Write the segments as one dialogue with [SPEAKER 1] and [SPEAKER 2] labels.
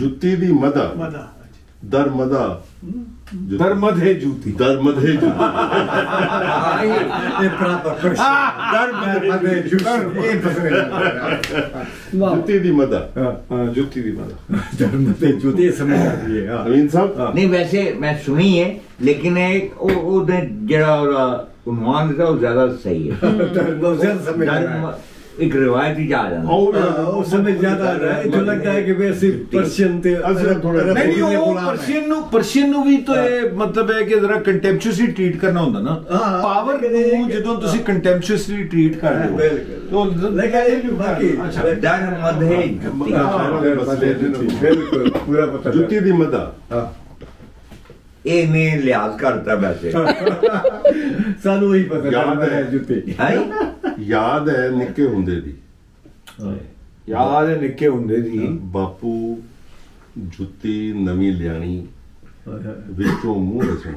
[SPEAKER 1] जुत्ती दी मदा दर मदा
[SPEAKER 2] दरमद है जूती
[SPEAKER 1] दरमद है जूती जुत्ती दी मदा
[SPEAKER 2] जुत्ती दी मदा
[SPEAKER 3] दरमद है जूती समझ आ रही है।
[SPEAKER 1] अमीन साहब
[SPEAKER 4] नहीं वैसे मैं सुनी है लेकिन एक ਉਹਦੇ ਜਿਹੜਾ ਉਨਵਾਨ ਦਿੱਤਾ ਉਹ ਜ਼ਿਆਦਾ ਸਹੀ ਹੈ। एक रिवायत ही आ जाता
[SPEAKER 3] वो समझ ज्यादा आ रहा है। जो लगता है कि वैसे पर्शियन थे
[SPEAKER 2] नहीं वो पर्शियन ਨੂੰ ਵੀ तो ਇਹ ਮਤਲਬ ਹੈ ਕਿ ਜ਼ਰਾ ਕੰਟੈਂਪਚੁਅਸਲੀ ਟ੍ਰੀਟ ਕਰਨਾ ਹੁੰਦਾ ਨਾ ਪਾਵਰ ਨੂੰ ਜਦੋਂ ਤੁਸੀਂ ਕੰਟੈਂਪਚੁਅਸਲੀ ਟ੍ਰੀਟ ਕਰਦੇ ਹੋ तो
[SPEAKER 3] लेकिन ये भी बाकी
[SPEAKER 4] डर मत है
[SPEAKER 3] बिल्कुल पूरा पता
[SPEAKER 1] जुत्ती दी मदा
[SPEAKER 4] ਇਹ ਨੇ ਲਿਹਾਜ਼ ਕਰਤਾ ਵੈਸੇ
[SPEAKER 3] ਸਾਨੂੰ ਹੀ ਪਤਾ ਹੈ ਜੁੱਤੀ
[SPEAKER 1] याद है निक्के हुंदे दी
[SPEAKER 2] याद है निक्के हुंदे दी
[SPEAKER 1] बापू जुत्ती नवी लियानी विचों मुंह दसना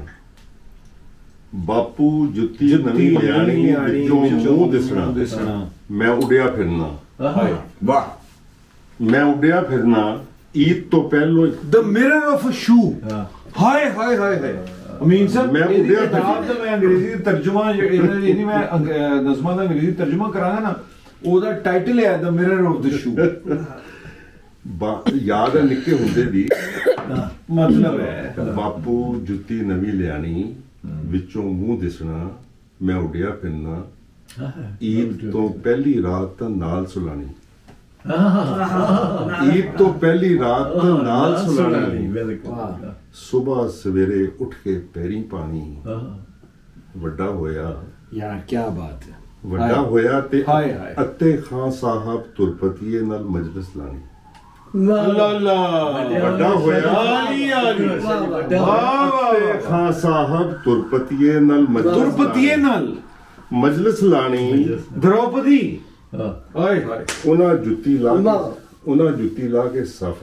[SPEAKER 1] बापू जुत्ती नवी लियानी विचों मुंह दसना मैं उड़िया फिरना
[SPEAKER 4] वाह
[SPEAKER 1] मैं उड़िया फिरना ईद तो पहलो
[SPEAKER 2] the mirror of a shoe हाय हाय हाय हाय अमीन साहब
[SPEAKER 1] मैं
[SPEAKER 2] किताब तो मैं अंग्रेजी तर्जुमा यदि मैं नज़्मा का अंग्रेजी तर्जुमा करांगा ना ਉਹਦਾ ਟਾਈਟਲ ਹੈ the mirror of the shoe
[SPEAKER 1] याद है निक्के हुंदे दी
[SPEAKER 2] मतलब है
[SPEAKER 1] बापू जुत्ती नवी लियानी विचों मुंह दिसना मैं उड़िया फिरना ईद तो पहली रात नाल सुलानी ईद तो पहली रात नाल सुलानी सुबह सवेरे उठ के पैरी पानी वड्डा होया
[SPEAKER 3] यार क्या बात है
[SPEAKER 1] वड्डा होया ते अत्ते खां साहब तुरपतिये नाल मजलिस लानी वड्डा होया अत्ते खां साहब तुरपतिये नाल मजलिस लानी
[SPEAKER 2] द्रौपदी
[SPEAKER 1] उन्हां जुत्ती ला के सफ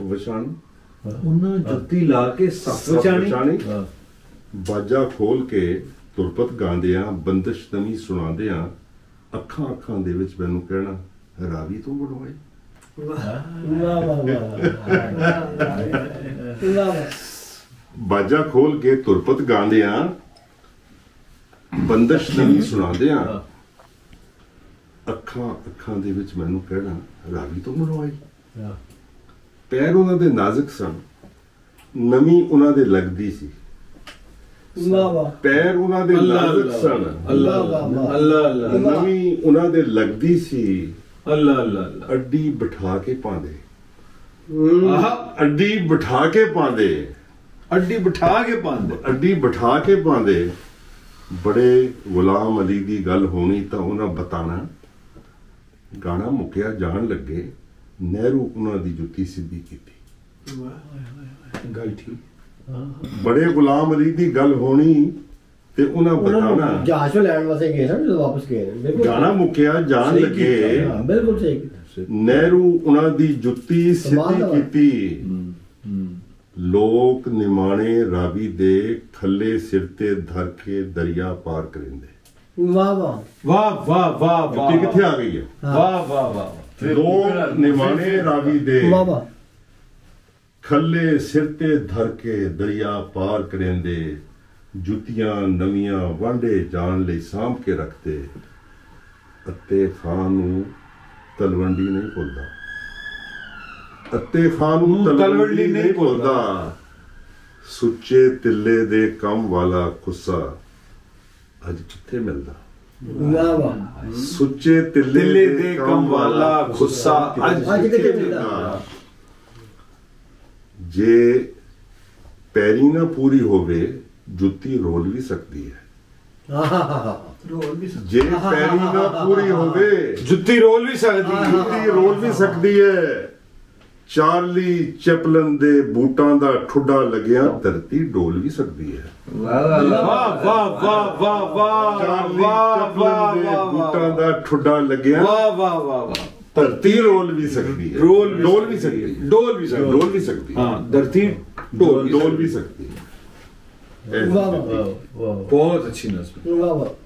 [SPEAKER 1] विछानी बाजा खोल के तुरपत गांदियां बंदिश नवी सुनादियां अखां अखां दे विच मैनू कहना रावी तू बनवाई बाजा खोल के तुरपत गांदियां बंदिश नवी सुनादियां ਅੱਖਾਂ ਅੱਖਾਂ ਦੇ ਵਿੱਚ ਮੈਨੂੰ ਕਹਿਣਾ ਰਾਵੀ ਤੋਂ ਮਰਵਾਈ ਪੈਰ ਉਹਨਾਂ ਦੇ ਨਾਜ਼ੁਕ ਸਨ ਨਵੀਂ ਉਹਨਾਂ ਦੇ ਲੱਗਦੀ ਸੀ ਪੈਰ ਉਹਨਾਂ ਦੇ ਨਾਜ਼ੁਕ ਸਨ ਨਵੀਂ ਉਹਨਾਂ ਦੇ ਲੱਗਦੀ ਸੀ ਅੱਡੀ ਬਿਠਾ ਕੇ ਪਾਉਂਦੇ ਅੱਡੀ ਬਿਠਾ ਕੇ ਪਾਉਂਦੇ ਬੜੇ ਗੁਲਾਮ ਅਲੀ ਦੀ ਗੱਲ ਹੋਣੀ ਤਾਂ ਉਹਨਾਂ ਬਤਾਣਾ गाना मुकिया जान लगे नेहरू उन्हां दी जुत्ती सीधी कीती गल ठीक बड़े गुलाम अली दी गल होनी ते उन्हां बताना
[SPEAKER 3] जहाज में लैंड वास्ते गए ना जो वापस गए
[SPEAKER 1] गाना मुकिया जान लगे
[SPEAKER 3] बिल्कुल सही
[SPEAKER 1] नेहरू उन्हां दी जुत्ती सीधी कीती लोक निमाणे रावी दे खल्ले सिर ते धर के दरिया पार करेंदे
[SPEAKER 3] वाह वाह
[SPEAKER 2] वाह वाह वाह वाह
[SPEAKER 1] किथे आ गई है
[SPEAKER 2] वाह वाह वाह
[SPEAKER 1] लोग निमाने रावी दे खल्ले सिर ते धर के दरिया पार करेंदे जुतियां नवियां वांडे जान ले सांभ के रखते अत्ते खान नूं तलवंडी नहीं भुलदा अत्ते खान नूं तलवंडी नहीं भुलदा सुच्चे तिल्ले दे कम वाला खुस्सा अज किथे मिलदा सुच्चे तिल्ले दे कम वाला खुस्सा अज किथे मिलदा जे पैरी ना पूरी होवे जुत्ती रोल भी सकती है जे पैरी ना पूरी होवे
[SPEAKER 2] जुत्ती रोल भी
[SPEAKER 1] सकती है चार्ली चैपलन दे बूटां दा ठुड्डा लगिया धरती डोल भी सकती है
[SPEAKER 2] वाह वाह वाह वाह वाह
[SPEAKER 1] चार्ली चैपलन दे बूटां दा ठुड्डा लगिया
[SPEAKER 2] वाह वाह वाह वाह
[SPEAKER 1] धरती रोल भी सकती है डोल भी सकती है
[SPEAKER 2] हाँ धरती
[SPEAKER 1] डोल भी सकती है
[SPEAKER 2] बहुत अच्छी नस्ल।